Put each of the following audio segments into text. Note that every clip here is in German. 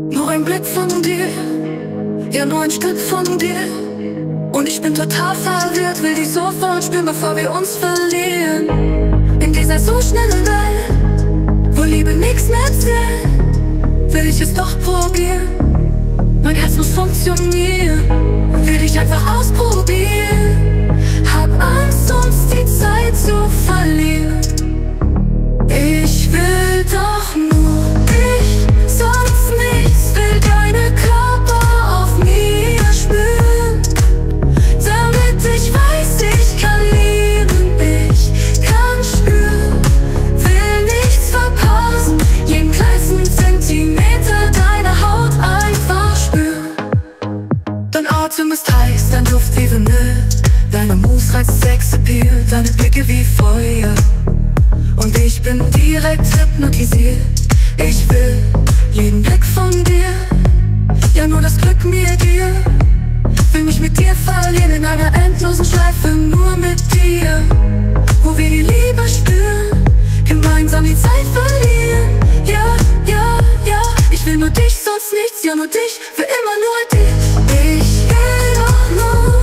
Nur ein Blick von dir, ja nur ein Stück von dir. Und ich bin total verwirrt, will dich sofort spüren, bevor wir uns verlieren. In dieser so schnellen Welt, wo Liebe nichts mehr zählt, will ich es doch probieren. Mein Herz muss funktionieren, will dich einfach ausprobieren. Hab Angst, uns die Zeit zu verlieren. Ich will doch nur dich, sonst nichts. Will deine Körper auf mir spüren, damit ich weiß, ich kann lieben, ich kann spüren. Will nichts verpassen, jeden kleinsten Zentimeter deiner Haut einfach spüren. Dein Atem ist heiß, dein Duft wie Vanille, deine Moves reizt Sexappeal, deine Blicke wie Feuer. Und ich bin direkt hypnotisiert. Ich will jeden Blick von dir, ja nur das Glück mir dir. Will mich mit dir verlieren in einer endlosen Schleife, nur mit dir. Wo wir die Liebe spüren, gemeinsam die Zeit verlieren. Ja, ja, ja, ich will nur dich, sonst nichts, ja nur dich, für immer nur dich. Ich will doch nur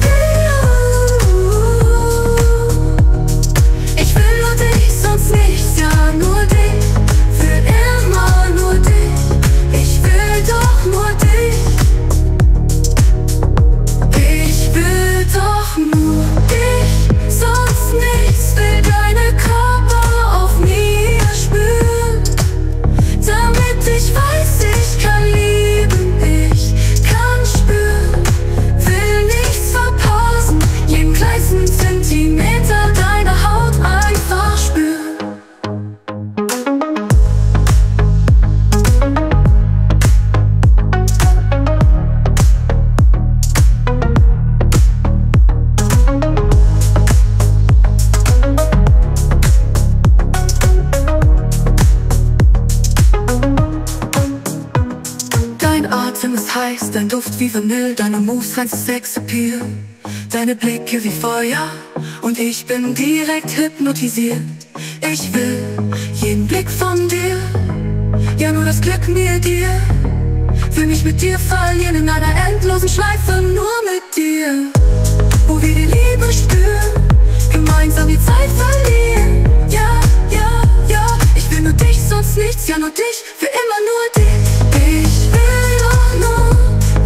nichts, ja nur dich, für immer nur dich. Ich will doch nur dich. Ich will doch nur dich, sonst nichts. Will deine Körper auf mir spüren, damit ich weiß, ich kann lieben, ich kann spüren. Will nichts verpassen, jeden kleinsten Zentimeter deiner Haut einfach spüren. Dein Duft wie Vanille, deine Moves reinst Sexappeal, deine Blicke wie Feuer. Und ich bin direkt hypnotisiert. Ich will jeden Blick von dir, ja nur das Glück mir dir. Will mich mit dir verlieren in einer endlosen Schleife, nur mit dir. Wo wir die Liebe spüren, gemeinsam die Zeit verlieren. Ja, ja, ja, ich will nur dich, sonst nichts, ja nur dich, für immer nur dich. Ich will doch nur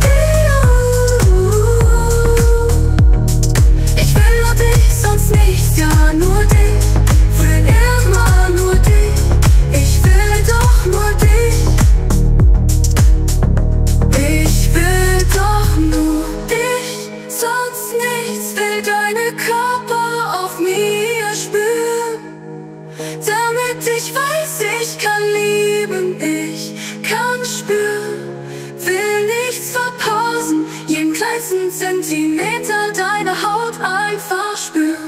nichts, ja nur dich, für immer nur dich. Ich will doch nur dich. Ich will doch nur dich, sonst nichts. Will deine Körper auf mir spüren, damit ich weiß, ich kann lieben, ich kann spüren. Will nichts verpassen, jeden kleinsten Zentimeter deiner Haut einfach spüren.